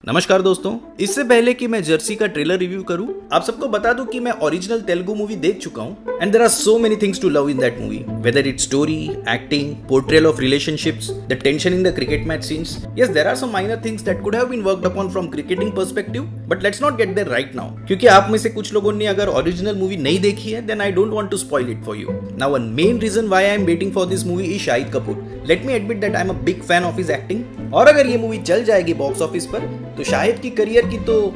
नमस्कार दोस्तों, इससे पहले कि मैं जर्सी का ट्रेलर रिव्यू करूं, आप सबको बता दूं कि मैं ओरिजिनल तेलुगु मूवी देख चुका हूं and there are so many things to love in that movie, whether it's story, acting, portrayal of relationships, the tension in the cricket match scenes. Yes, there are some minor things that could have been worked upon from cricketing perspective, but let's not get there right now. क्योंकि आप में से कुछ लोगों ने अगर original movie नहीं देखी है, then I don't want to spoil it for you. Now, one main reason why I am waiting for this movie is Shahid Kapoor. Let me admit that I am a big fan of his acting. और अगर ये movie चल जाएगी box office पर, तो शाहिद की career की तो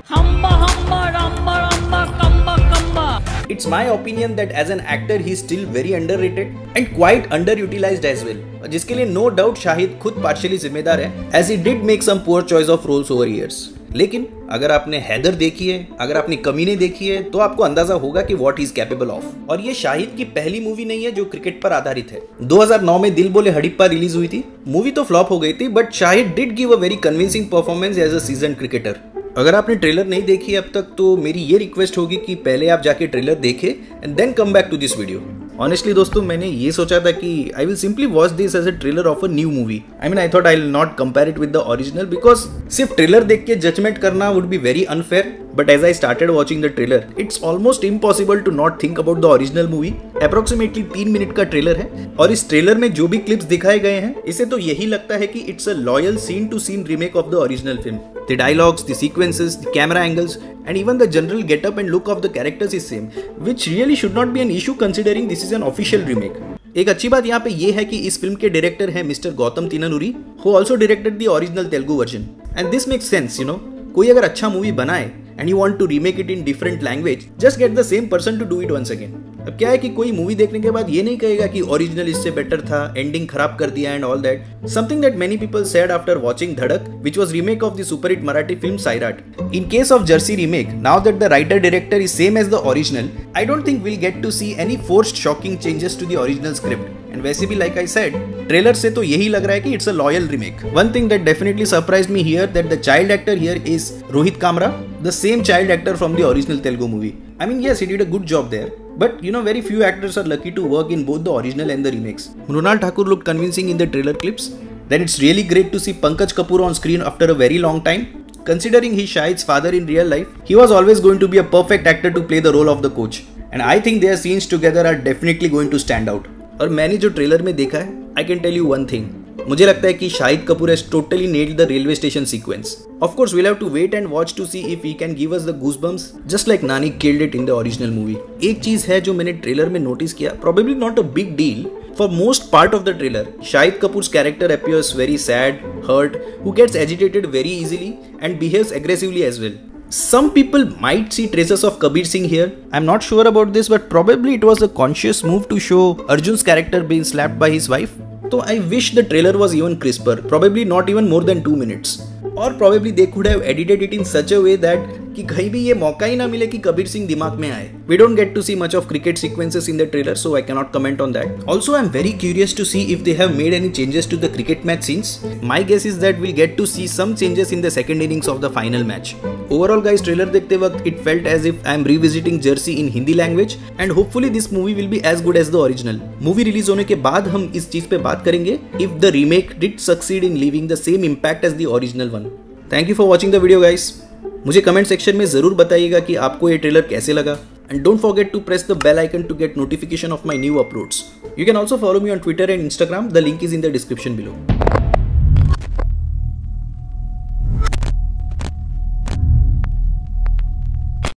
It's my opinion that as an actor he is still very underrated and quite underutilized as well. जिसके लिए no doubt शाहिद खुद partially जिम्मेदार है, as he did make some poor choice of roles over years. लेकिन अगर आपने हैदर देखी है, अगर आपने कमीने देखी है, तो आपको अंदाजा होगा कि what he is capable of. और ये शाहिद की पहली मूवी नहीं है जो क्रिकेट पर आधारित है. 2009 में दिल बोले हड़िप्पा रिलीज हुई थी. मूवी तो फ्लॉप हो गई थी, but Shahid did give a very convincing performance as a seasoned cricketer. अगर आपने ट्रेलर नहीं देखी अब तक, तो मेरी ये रिक्वेस्ट होगी कि पहले आप जाके ट्रेलर देखें and then come back to this video. Honestly दोस्तों, मैंने ये सोचा था कि I will simply watch this as a trailer of a new movie. I thought I will not compare it with the original because सिर्फ trailer देख के judgement करना would be very unfair. But as I started watching the trailer, it's almost impossible to not think about the original movie. Approximately 3 minute का trailer है और इस trailer में जो भी क्लिप्स दिखाए गए हैं, इससे तो यही लगता है कि it's a loyal scene-to-scene remake of the original film. The dialogues, the sequences, the camera angles, and even the general get-up and look of the characters is same, which really should not be an issue considering this is an official remake. एक अच्छी बात यहाँ पे ये है कि इस film के डायरेक्टर है mister Gautam Tinnanuri, who also directed the original Telugu version. And this makes sense, you know. कोई अगर अच्छा मूवी बनाए and you want to remake it in different language, just get the same person to do it once again. अब क्या है कि कोई movie देखने के बाद ये नहीं कहेगा कि ओरिजिनल इससे बेटर था, एंडिंग खराब कर दिया and all that. Something that many people said after watching Dhadak, which was remake of the super hit Marathi film Sairat. In case of Jersey remake, now that the writer director is same as the original, I don't think we'll get to see any forced shocking changes to the original script. And वैसे भी like I said, trailer से तो यही लग रहा है कि it's a loyal remake. One thing that definitely surprised me here that the child actor here is Rohit Kamra, the same child actor from the original Telugu movie. I mean, yes, he did a good job there. But you know, very few actors are lucky to work in both the original and the remakes. Mrunal Thakur looked convincing in the trailer clips. Then it's really great to see Pankaj Kapoor on screen after a very long time. Considering he's Shahid's father in real life, he was always going to be a perfect actor to play the role of the coach. And I think their scenes together are definitely going to stand out. और मैंने जो trailer में देखा है, I can tell you one thing. मुझे लगता है कि Shahid Kapoor has totally nailed the railway station sequence. Of course, we'll have to wait and watch to see if he can give us the goosebumps just like Nani killed it in the original movie. एक चीज है जो मैंने trailer में notice किया, probably not a big deal. For most part of the trailer, Shahid Kapoor's character appears very sad, hurt, who gets agitated very easily and behaves aggressively as well. Some people might see traces of Kabir Singh here. I'm not sure about this, but probably it was a conscious move to show Arjun's character being slapped by his wife. So I wish the trailer was even crisper, probably not even more than 2 minutes. Or probably they could have edited it in such a way that कि कहीं भी ये मौका ही ना मिले कि कबीर सिंह दिमाग में आए. We don't get to see much of cricket sequences in the trailer, so I cannot comment on that. Also, I'm very curious to see if they have made any changes to the cricket match scenes. My guess is that we'll get to see some changes in the second innings of the final match. Overall guys, trailer देखते वक्त it felt as if I'm revisiting Jersey in Hindi language and hopefully this movie will be as good as the original. Movie release होने के बाद हम इस चीज पे बात करेंगे if the remake did succeed in leaving the same impact as the original one. Thank you for watching the video guys. मुझे कमेंट सेक्शन में जरूर बताइएगा कि आपको ये ट्रेलर कैसे लगा. And don't forget to press the bell icon to get notification of my new uploads. You can also follow me on Twitter and Instagram. The link is in the description below.